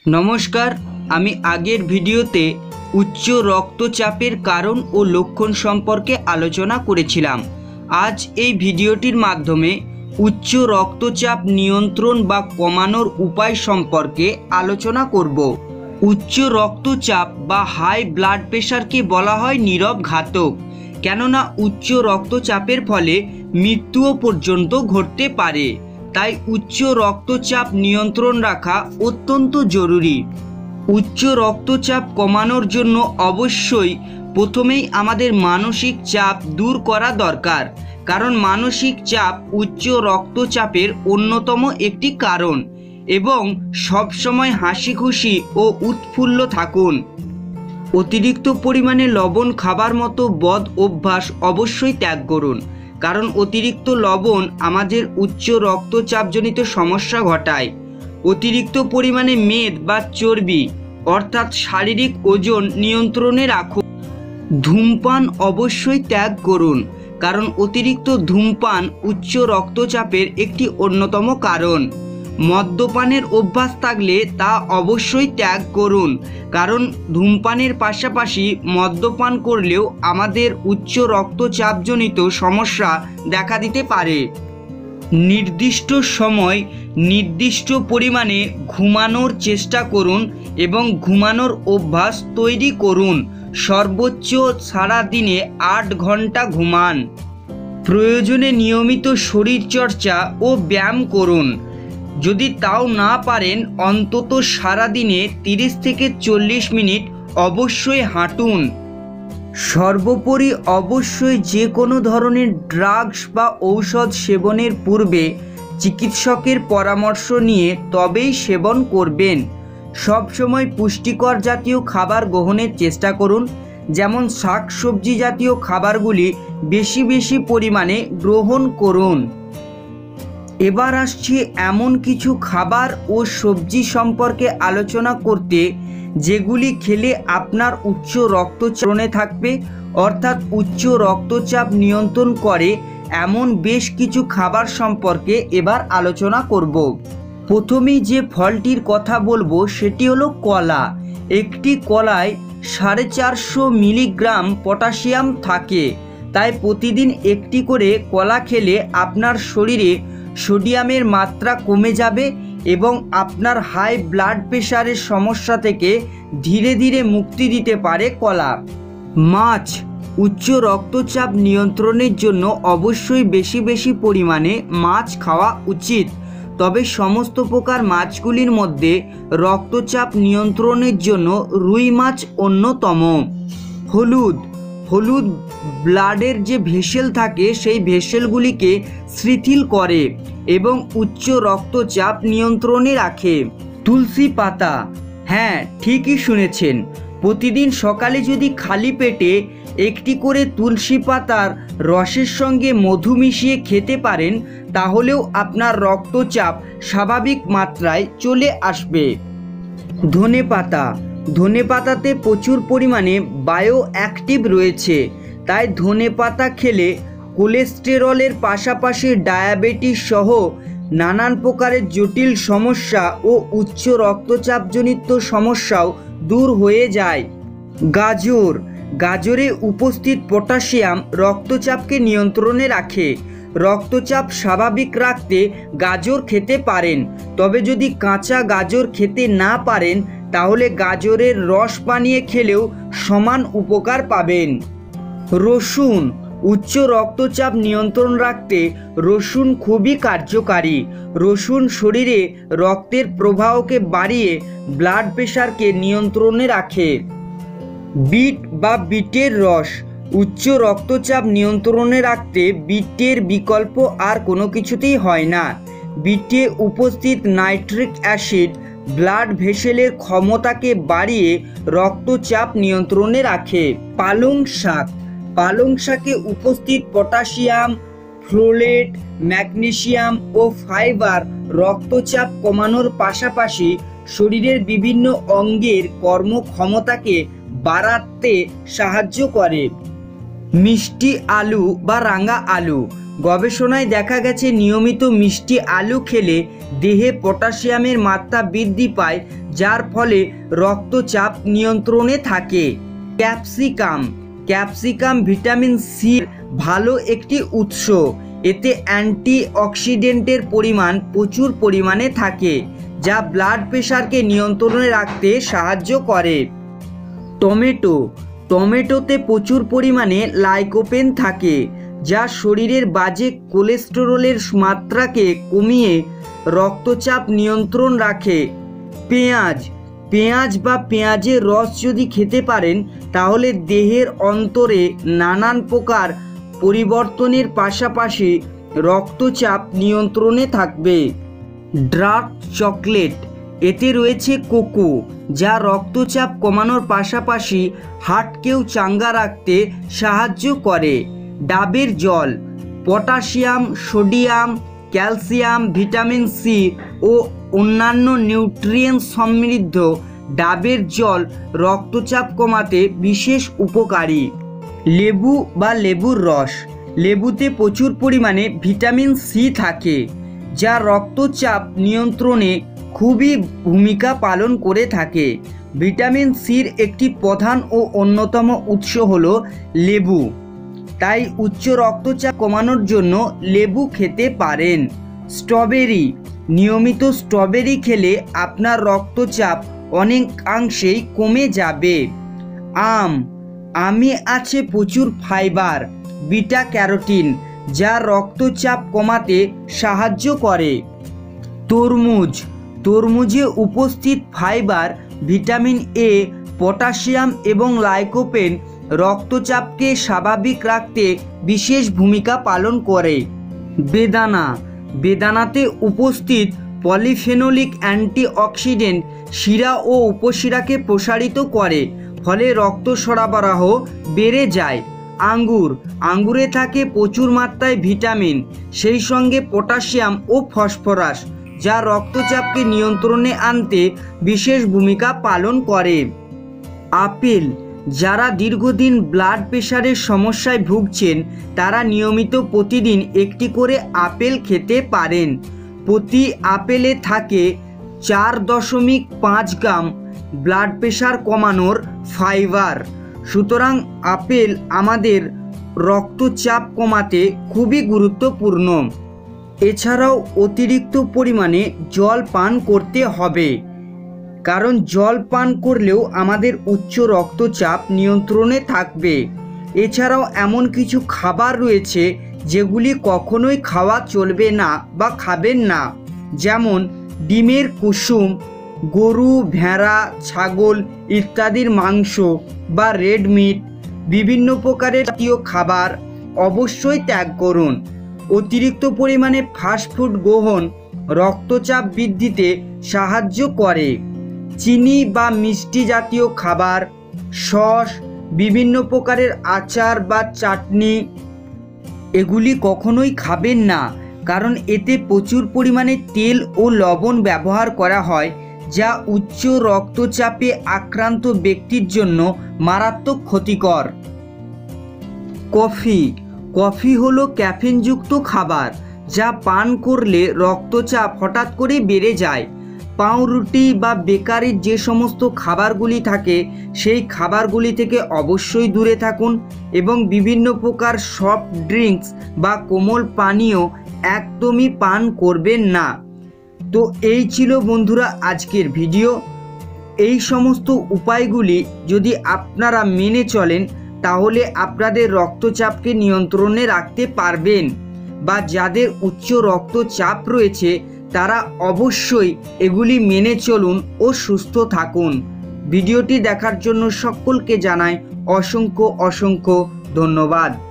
নমস্কার, আমি আগের ভিডিওতে উচ্চ রক্তচাপের কারণ ও লক্ষণ সম্পর্কে আলোচনা করেছিলাম। আজ এই ভিডিওটির মাধ্যমে উচ্চ রক্তচাপ নিয়ন্ত্রণ বা কমানোর উপায় সম্পর্কে আলোচনা করব। উচ্চ রক্তচাপ বা হাই ব্লাড প্রেশারকে বলা হয় নীরব ঘাতক, কেননা উচ্চ রক্তচাপের ফলে মৃত্যুও পর্যন্ত ঘটতে পারে। তাই উচ্চ রক্তচাপ নিয়ন্ত্রণ রাখা অত্যন্ত জরুরি। উচ্চ রক্তচাপ কমানোর জন্য অবশ্যই প্রথমেই আমাদের মানসিক চাপ দূর করা দরকার, কারণ মানসিক চাপ উচ্চ রক্তচাপের অন্যতম একটি কারণ। এবং সবসময় হাসি খুশি ও উৎফুল্ল থাকুন। অতিরিক্ত পরিমাণে লবণ খাবার মতো বদ অভ্যাস অবশ্যই ত্যাগ করুন, কারণ অতিরিক্ত লবণ আমাদের উচ্চ রক্তচাপজনিত সমস্যা ঘটায়। অতিরিক্ত পরিমাণে মেদ বা চর্বি অর্থাৎ শারীরিক ওজন নিয়ন্ত্রণে রাখুন। ধূমপান অবশ্যই ত্যাগ করুন, কারণ অতিরিক্ত ধূমপান উচ্চ রক্তচাপের একটি অন্যতম কারণ। মদ্যপানের অভ্যাস থাকলে তা অবশ্যই ত্যাগ করুন, কারণ ধূমপানের পাশাপাশি মদ্যপান করলেও আমাদের উচ্চ রক্তচাপজনিত সমস্যা দেখা দিতে পারে। নির্দিষ্ট সময় নির্দিষ্ট পরিমাণে ঘুমানোর চেষ্টা করুন এবং ঘুমানোর অভ্যাস তৈরি করুন। সর্বোচ্চ সারাদিনে 8 ঘন্টা ঘুমান। প্রয়োজনে নিয়মিত শরীরচর্চা ও ব্যায়াম করুন। যদি তাও না পারেন, অন্তত সারাদিনে 30 থেকে 40 মিনিট অবশ্যই হাঁটুন। সর্বোপরি অবশ্যই যে কোনো ধরনের ড্রাগস বা ঔষধ সেবনের পূর্বে চিকিৎসকের পরামর্শ নিয়ে তবেই সেবন করবেন। সবসময় পুষ্টিকর জাতীয় খাবার গ্রহণের চেষ্টা করুন, যেমন শাকসবজি জাতীয় খাবারগুলি বেশি বেশি পরিমাণে গ্রহণ করুন। এবার আসছি এমন কিছু খাবার ও সবজি সম্পর্কে আলোচনা করতে, যেগুলি খেলে আপনার উচ্চ রক্তচাপে থাকবে, অর্থাৎ উচ্চ রক্তচাপ নিয়ন্ত্রণ করে এমন বেশ কিছু খাবার সম্পর্কে এবার আলোচনা করব। প্রথমেই যে ফলটির কথা বলবো সেটি হলো কলা। একটি কলায় 450 মিলিগ্রাম পটাশিয়াম থাকে, তাই প্রতিদিন একটি করে কলা খেলে আপনার শরীরে সোডিয়ামের মাত্রা কমে যাবে এবং আপনার হাই ব্লাড প্রেশারের সমস্যা থেকে ধীরে ধীরে মুক্তি দিতে পারে কলা। মাছ উচ্চ রক্তচাপ নিয়ন্ত্রণের জন্য অবশ্যই বেশি বেশি পরিমাণে মাছ খাওয়া উচিত, তবে সমস্ত প্রকার মাছগুলির মধ্যে রক্তচাপ নিয়ন্ত্রণের জন্য রুই মাছ অন্যতম। হলুদ ব্লাডের যে ভেসেল থাকে সেই ভেসেলগুলিকে শিথিল করে এবং উচ্চ রক্তচাপ নিয়ন্ত্রণে রাখে। তুলসী পাতা, হ্যাঁ ঠিকই শুনেছেন, প্রতিদিন সকালে যদি খালি পেটে একটি করে তুলসী পাতার রসের সঙ্গে মধু মিশিয়ে খেতে পারেন, তাহলেও আপনার রক্তচাপ স্বাভাবিক মাত্রায় চলে আসবে। ধনেপাতাতে প্রচুর পরিমাণে বায়ো অ্যাক্টিভ রয়েছে, তাই ধনেপাতা খেলে কোলেস্টেরলের পাশাপাশি ডায়াবেটিস সহ নানান প্রকারের জটিল সমস্যা ও উচ্চ রক্তচাপজনিত সমস্যাও দূর হয়ে যায়। গাজরে উপস্থিত পটাশিয়াম রক্তচাপকে নিয়ন্ত্রণে রাখে। রক্তচাপ স্বাভাবিক রাখতে গাজর খেতে পারেন, তবে যদি কাঁচা গাজর খেতে না পারেন তাহলে গাজরের রস বানিয়ে খেলেও সমান উপকার পাবেন। রসুন উচ্চ রক্তচাপ নিয়ন্ত্রণ রাখতে রসুন খুবই কার্যকারী। রসুন শরীরে রক্তের প্রবাহকে বাড়িয়ে ব্লাড প্রেশারকে নিয়ন্ত্রণে রাখে। বিটের রস উচ্চ রক্তচাপ নিয়ন্ত্রণে রাখতে বিটের বিকল্প আর কোনো কিছুতেই হয় না। বিটে উপস্থিত নাইট্রিক অ্যাসিড ব্লাড ভেসেলের ক্ষমতাকে বাড়িয়ে রক্তচাপ নিয়ন্ত্রণে রাখে। পালং শাকে উপস্থিত পটাশিয়াম, ফোলেট, ম্যাগনেসিয়াম ও ফাইবার রক্তচাপ কমানোর পাশাপাশি শরীরের বিভিন্ন অঙ্গের কর্মক্ষমতাকে বাড়াতে সাহায্য করে। মিষ্টি আলু বা রাঙা আলু গবেষণায় দেখা গেছে নিয়মিত মিষ্টি আলু খেলে দেহে পটাশিয়ামের মাত্রা বৃদ্ধি পায়, যার ফলে রক্তচাপ নিয়ন্ত্রণে থাকে। ক্যাপসিকাম ভিটামিন সির ভালো একটি উৎস। এতে অ্যান্টিঅক্সিডেন্টের পরিমাণ প্রচুর পরিমাণে থাকে, যা ব্লাড প্রেশারকে নিয়ন্ত্রণে রাখতে সাহায্য করে। টমেটোতে প্রচুর পরিমাণে লাইকোপেন থাকে, যা শরীরের বাজে কোলেস্টেরলের মাত্রাকে কমিয়ে রক্তচাপ নিয়ন্ত্রণ রাখে। পেঁয়াজ বা পেঁয়াজের রস যদি খেতে পারেন তাহলে দেহের অন্তরে নানান প্রকার পরিবর্তনের পাশাপাশি রক্তচাপ নিয়ন্ত্রণে থাকবে। ডার্ক চকলেট, এতে রয়েছে কোকো, যা রক্তচাপ কমানোর পাশাপাশি হার্টকেও চাঙ্গা রাখতে সাহায্য করে। ডাবের জল potassium, sodium, calcium, vitamin C ও অন্যান্য নিউট্রিয়েন্টস সমৃদ্ধ ডাবের জল রক্তচাপ কমাতে বিশেষ উপকারী। লেবু বা লেবুর রস, লেবুতে প্রচুর পরিমাণে ভিটামিন সি থাকে, যা রক্তচাপ নিয়ন্ত্রণে খুবই ভূমিকা পালন করে থাকে। ভিটামিন সির একটি প্রধান ও অন্যতম উৎস হলো লেবু, তাই উচ্চ রক্তচাপ কমানোর জন্য লেবু খেতে পারেন। স্ট্রবেরি, নিয়মিত স্ট্রবেরি খেলে আপনার রক্তচাপ অনেকাংশেই কমে যাবে। আমে আছে প্রচুর ফাইবার, বিটা ক্যারোটিন, যা রক্তচাপ কমাতে সাহায্য করে। তরমুজে উপস্থিত ফাইবার, ভিটামিন এ, পটাশিয়াম এবং লাইকোপেন রক্তচাপকে স্বাভাবিক রাখতে বিশেষ ভূমিকা পালন করে। বেদানাতে উপস্থিত পলিফেনোলিক অ্যান্টিঅক্সিডেন্ট শিরা ও উপশিরাকে প্রসারিত করে, ফলে রক্ত সরবরাহ বেড়ে যায়। আঙ্গুরে থাকে প্রচুর মাত্রায় ভিটামিন, সেই সঙ্গে পটাশিয়াম ও ফসফরাস, যা রক্তচাপকে নিয়ন্ত্রণে আনতে বিশেষ ভূমিকা পালন করে। আপেল, যারা দীর্ঘদিন ব্লাড প্রেশারের সমস্যায় ভুগছেন তারা নিয়মিত প্রতিদিন একটি করে আপেল খেতে পারেন। প্রতি আপেলে থাকে 4.5 গ্রাম ব্লাড প্রেশার কমানোর ফাইবার। সুতরাং আপেল আমাদের রক্তচাপ কমাতে খুবই গুরুত্বপূর্ণ। এছাড়াও অতিরিক্ত পরিমাণে জল পান করতে হবে, কারণ জল পান করলেও আমাদের উচ্চ রক্তচাপ নিয়ন্ত্রণে থাকবে। এছাড়াও এমন কিছু খাবার রয়েছে যেগুলি কখনোই খাওয়া চলবে না বা খাবেন না, যেমন ডিমের কুসুম, গরু, ভেড়া, ছাগল ইত্যাদির মাংস বা রেড মিট, বিভিন্ন প্রকারের জাতীয় খাবার অবশ্যই ত্যাগ করুন। অতিরিক্ত পরিমাণে ফাস্টফুড গ্রহণ রক্তচাপ বৃদ্ধিতে সাহায্য করে। চিনি বা মিষ্টি জাতীয় খাবার, সস, বিভিন্ন প্রকারের আচার বা চাটনি এগুলি কখনোই খাবেন না, কারণ এতে প্রচুর পরিমাণে তেল ও লবণ ব্যবহার করা হয়, যা উচ্চ রক্তচাপে আক্রান্ত ব্যক্তির জন্য মারাত্মক ক্ষতিকর। কফি হলো ক্যাফিনযুক্ত খাবার, যা পান করলে রক্তচাপ হঠাৎ করে বেড়ে যায়। পাউরুটি বা বেকারির যে সমস্ত খাবারগুলি থাকে সেই খাবারগুলি থেকে অবশ্যই দূরে থাকুন এবং বিভিন্ন প্রকার সফট ড্রিঙ্কস বা কোমল পানীয় একদমই পান করবেন না। তো এই ছিল বন্ধুরা আজকের ভিডিও। এই সমস্ত উপায়গুলি যদি আপনারা মেনে চলেন তাহলে আপনাদের রক্তচাপকে নিয়ন্ত্রণে রাখতে পারবেন, বা যাদের উচ্চ রক্তচাপ রয়েছে তারা অবশ্যই এগুলি মেনে চলুন ও সুস্থ থাকুন। ভিডিওটি দেখার জন্য সকলকে জানাই অসংখ্য ধন্যবাদ।